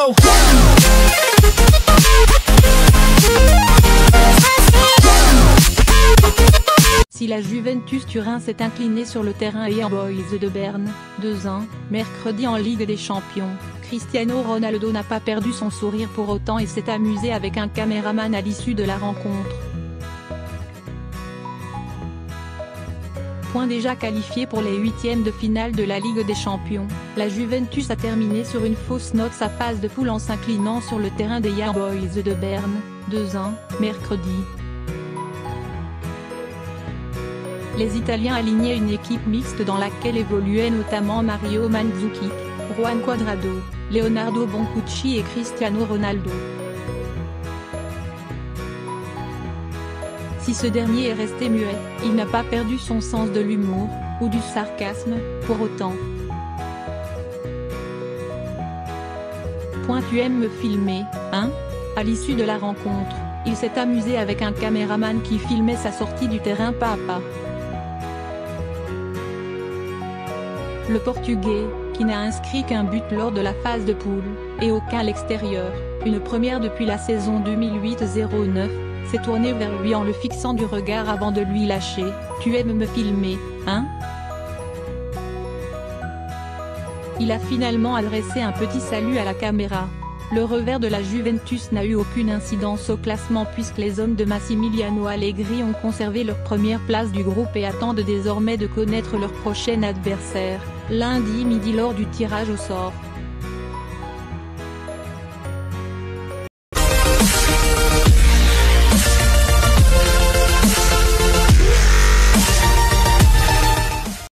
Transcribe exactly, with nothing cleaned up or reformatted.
go. Si la Juventus Turin s'est inclinée sur le terrain Young Boys de Berne, deux un, mercredi en Ligue des Champions, Cristiano Ronaldo n'a pas perdu son sourire pour autant et s'est amusé avec un caméraman à l'issue de la rencontre. Point déjà qualifié pour les huitièmes de finale de la Ligue des Champions, la Juventus a terminé sur une fausse note sa phase de poule en s'inclinant sur le terrain des Young Boys de Berne, deux un, mercredi. Les Italiens alignaient une équipe mixte dans laquelle évoluaient notamment Mario Mandzukic, Juan Cuadrado, Leonardo Bonucci et Cristiano Ronaldo. Si ce dernier est resté muet, il n'a pas perdu son sens de l'humour, ou du sarcasme, pour autant. Point tu aimes me filmer, hein? À l'issue de la rencontre, il s'est amusé avec un caméraman qui filmait sa sortie du terrain pas à pas. Le Portugais, qui n'a inscrit qu'un but lors de la phase de poule, et aucun à l'extérieur, une première depuis la saison deux mille huit zéro neuf, s'est tourné vers lui en le fixant du regard avant de lui lâcher « Tu aimes me filmer, hein ?» Il a finalement adressé un petit salut à la caméra. Le revers de la Juventus n'a eu aucune incidence au classement puisque les hommes de Massimiliano Allegri ont conservé leur première place du groupe et attendent désormais de connaître leur prochain adversaire, lundi midi lors du tirage au sort.